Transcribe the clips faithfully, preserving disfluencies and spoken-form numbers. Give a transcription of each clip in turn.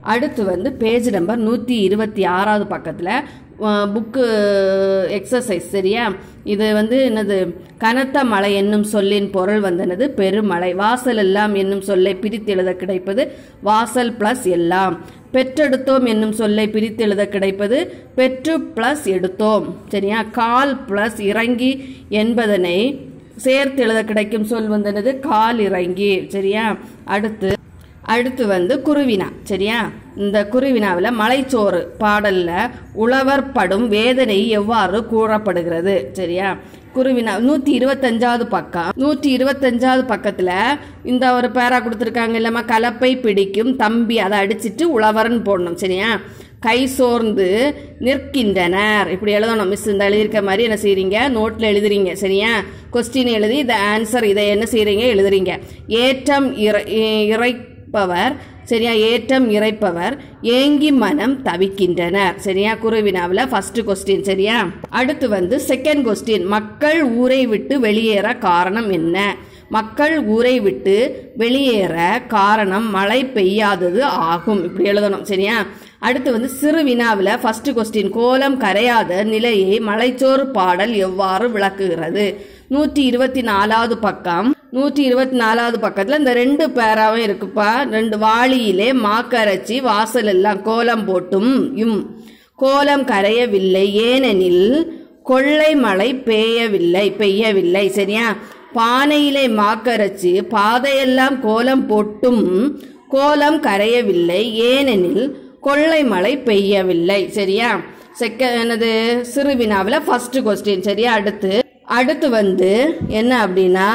அடுத்து வந்து page number நூற்றி இருபத்தி ஆறாவது பக்கத்தில் புக்கு எக்ஸசைஸ். சரியா? இது வந்து என்னது? கனத்த மழை என்னும் சொல்லின் பொருள் வந்து என்னது? பெருமழை. வாசல் எல்லாம் என்னும் சொல்லை பிரித்து எழுத கிடைப்பது வாசல் பிளஸ் எல்லாம். பெற்றெடுத்தோம் என்னும் சொல்லை பிரித்து எழுத கிடைப்பது பெற்று பிளஸ் எடுத்தோம். சரியா? கால் பிளஸ் இறங்கி என்பதனை சேர்த்து எழுத கிடைக்கும் சொல் வந்து என்னது? கால் இறங்கி. சரியா? அடுத்து அடுத்து வந்து குருவினா. சரியா? இந்த குருவினாவில் மலைச்சோறு பாடலில் உழவர் படும் வேதனை எவ்வாறு கூறப்படுகிறது? சரியா? குருவினா நூற்றி இருபத்தஞ்சாவது பக்கம். நூற்றி இருபத்தஞ்சாவது பக்கத்தில் இந்த ஒரு பேரா கொடுத்துருக்காங்க இல்லைம்மா? கலப்பை பிடிக்கும் தம்பி, அதை அடிச்சுட்டு உழவர்னு போடணும். சரியா? கை சோர்ந்து நிற்கின்றனர் இப்படி எழுதணும். மிஸ் இந்த எழுதியிருக்க மாதிரி என்ன செய்கிறீங்க? நோட்டில் எழுதுறீங்க. சரியா? கொஸ்டின் எழுதி இந்த ஆன்சர் இதை என்ன செய்கிறீங்க? எழுதுறீங்க. ஏற்றம் இறை இறைப்பவர். சரியா? ஏற்றம் இறைப்பவர் ஏங்கி மனம் தவிக்கின்றனர். சரியா? குருவினாவில் ஃபர்ஸ்ட் கொஸ்டின். சரியா? அடுத்து வந்து செகண்ட் கொஸ்டின். மக்கள் ஊரை விட்டு வெளியேற காரணம் என்ன? மக்கள் ஊரை விட்டு வெளியேற காரணம் மழை பெய்யாதது ஆகும். இப்படி எழுதணும். சரியா? அடுத்து வந்து சிறு வினாவில் ஃபர்ஸ்ட் கொஸ்டின். கோலம் கரையாத நிலையை மலைச்சோறு பாடல் எவ்வாறு விளக்குகிறது? நூற்றி இருபத்தி நாலாவது பக்கம். நூற்றி இருபத்தி நாலாவது பக்கத்தில் இந்த ரெண்டு பேராவும் இருக்குப்பா. ரெண்டு வாளியிலே மாக்கரைச்சி வாசல் எல்லாம் கோலம் போட்டும் யும் கோலம் கரையவில்லை ஏனெனில் கொள்ளை மழை பெய்யவில்லை பெய்யவில்லை. சரியா? பானையிலே மாக்கரைச்சி பாதையெல்லாம் கோலம் போட்டும் கோலம் கரையவில்லை ஏனெனில் கொள்ளை மழை பெய்யவில்லை. சரியா? செகண்ட் என்னது? சிறுவினாவில் ஃபர்ஸ்ட் கொஸ்டின். சரியா? அடுத்து அடுத்து வந்து என்ன அப்படின்னா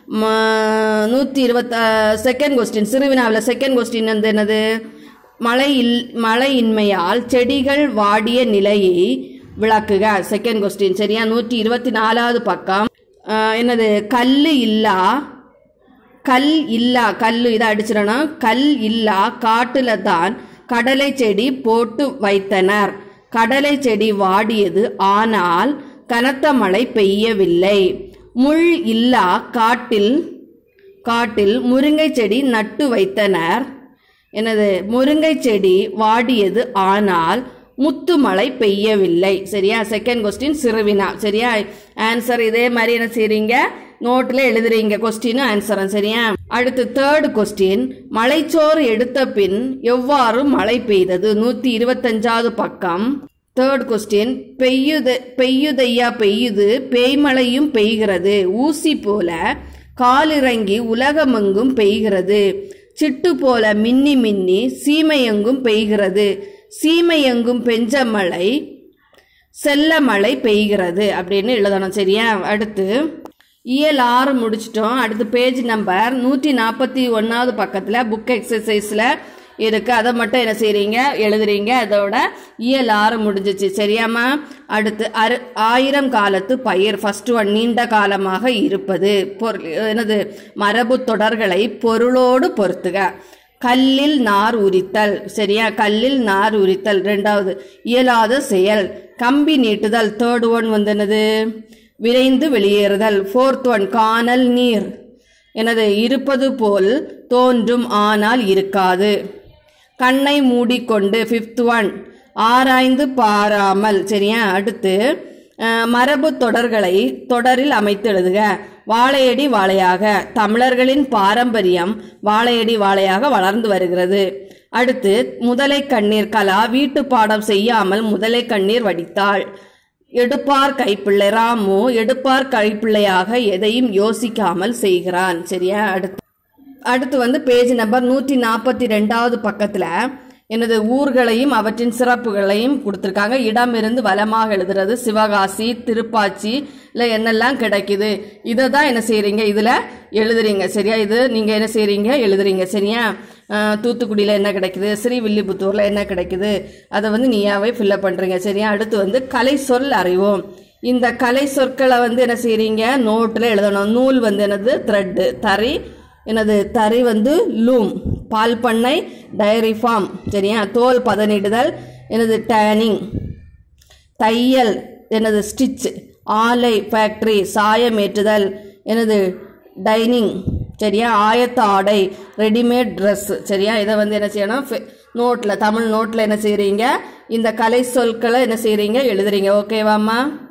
நூற்றி இருபத்த செகண்ட் கொஸ்டின். சிறுவினாவில் செகண்ட் கொஸ்டின் வந்து என்னது? மழை இல் மழையின்மையால் செடிகள் வாடிய நிலையை விளக்குக. Second question. சரியா? நூற்றி இருபத்தி நாலாவது பக்கம். என்னது? கல்லு இல்லா கல் இல்லா கல் இதை அடிச்சிடணும். கல் இல்லா காட்டுல தான் கடலை செடி போட்டு வைத்தனர். கடலை செடி வாடியது ஆனால் கனத்த மழை பெய்யவில்லை. முள் இல்லா காட்டில் காட்டில் முருங்கை செடி நட்டு வைத்தனர். எனது முருங்கை செடி வாடியது ஆனால் முத்து மழை பெய்யவில்லை. சரியா? செகண்ட் கொஸ்டின் சிறுவினா. சரியா? ஆன்சர் இதே மாதிரி என்ன செய்றீங்க? நோட்டில் எழுதுறீங்க கொஸ்டினும் ஆன்சரும். சரியா? அடுத்து தேர்ட் கொஸ்டின். மலைச்சோறு எடுத்த பின் எவ்வாறு மழை பெய்தது? நூற்றி இருபத்தஞ்சாவது பக்கம். Third question. பெய்யுது பெய்யுதையா பெய்யுது பேய்மழையும் பெய்கிறது ஊசி போல காலிறங்கி உலகமெங்கும் பெய்கிறது சிட்டு போல மின்னி மின்னி சீமையெங்கும் பெய்கிறது சீமையெங்கும் பெஞ்ச மழை செல்ல மழை பெய்கிறது அப்படின்னு எழுதணும். சரியா? அடுத்து இயல் ஆறு முடிச்சிட்டோம். அடுத்து பேஜ் நம்பர் நூற்றி நாற்பத்தி ஒன்றாவது பக்கத்தில் புக் எக்ஸசைஸில் இருக்கு. அதை மட்டும் என்ன செய்றீங்க? எழுதுறீங்க. அதோட இயல் ஆறு முடிஞ்சிச்சு. சரியாம்மா? அடுத்து அரு ஆயிரம் காலத்து பயிர். First one. நீண்ட காலமாக இருப்பது. பொருள் என்னது? மரபு தொடர்களை பொருளோடு பொறுத்துக. கல்லில் நார் உரித்தல். சரியா? கல்லில் நார் உரித்தல். ரெண்டாவது இயலாத செயல். கம்பி நீட்டுதல். தேர்ட் ஒன் வந்து என்னது? விரைந்து வெளியேறுதல். ஃபோர்த் ஒன் காணல் நீர். எனது இருப்பது போல் தோன்றும் ஆனால் இருக்காது. கண்ணை மூடிக்கொண்டு. ஃபிஃப்த் ஒன் ஆராய்ந்து பாராமல். சரியா? அடுத்து மரபு தொடர்களை தொடரில் அமைத்து எழுதுக. வாழையடி வாழையாக. தமிழர்களின் பாரம்பரியம் வாழையடி வாழையாக வளர்ந்து வருகிறது. அடுத்து முதலை கண்ணீர். கலா வீட்டு பாடம் செய்யாமல் முதலை கண்ணீர் வடித்தாள். எடுப்பார் கைப்பிள்ளை. ராமு எடுப்பார் கைப்பிள்ளையாக எதையும் யோசிக்காமல் செய்கிறான். சரியா? அடுத்து அடுத்து வந்து பேஜ் நம்பர் நூற்றி நாற்பத்தி ரெண்டாவது பக்கத்தில் எனது ஊர்களையும் அவற்றின் சிறப்புகளையும் கொடுத்துருக்காங்க. இடமிருந்து வலமாக எழுதுறது. சிவகாசி திருப்பாச்சி இல்லை என்னெல்லாம் கிடைக்குது இதை தான் என்ன செய்கிறீங்க? இதில் எழுதுறீங்க. சரியா? இது நீங்கள் என்ன செய்கிறீங்க? எழுதுறீங்க. சரியா? தூத்துக்குடியில் என்ன கிடைக்குது, ஸ்ரீவில்லிபுத்தூரில் என்ன கிடைக்குது, அதை வந்து நீயாவே ஃபில்லப் பண்ணுறீங்க. சரியா? அடுத்து வந்து கலை சொல் அறிவோம். இந்த கலை சொற்களை வந்து என்ன செய்கிறீங்க? நோட்டில் எழுதணும். நூல் வந்து என்னது? த்ரெட்டு. தறி என்னது? தறி வந்து லூம். பால் பண்ணை டைரி ஃபார்ம். சரியா? தோல் பதனிடுதல் எனது? டேனிங். தையல் எனது? ஸ்டிச். ஆலை ஃபேக்ட்ரி. சாயம் ஏற்றுதல் எனது? டைனிங். சரியா? ஆயத்த ஆடை ரெடிமேட் ட்ரெஸ். சரியா? இதை வந்து என்ன செய்யணும்? நோட்டில் தமிழ் நோட்டில் என்ன செய்கிறீங்க இந்த கலை சொற்களை என்ன செய்கிறீங்க எழுதுறீங்க. ஓகேவாம்மா?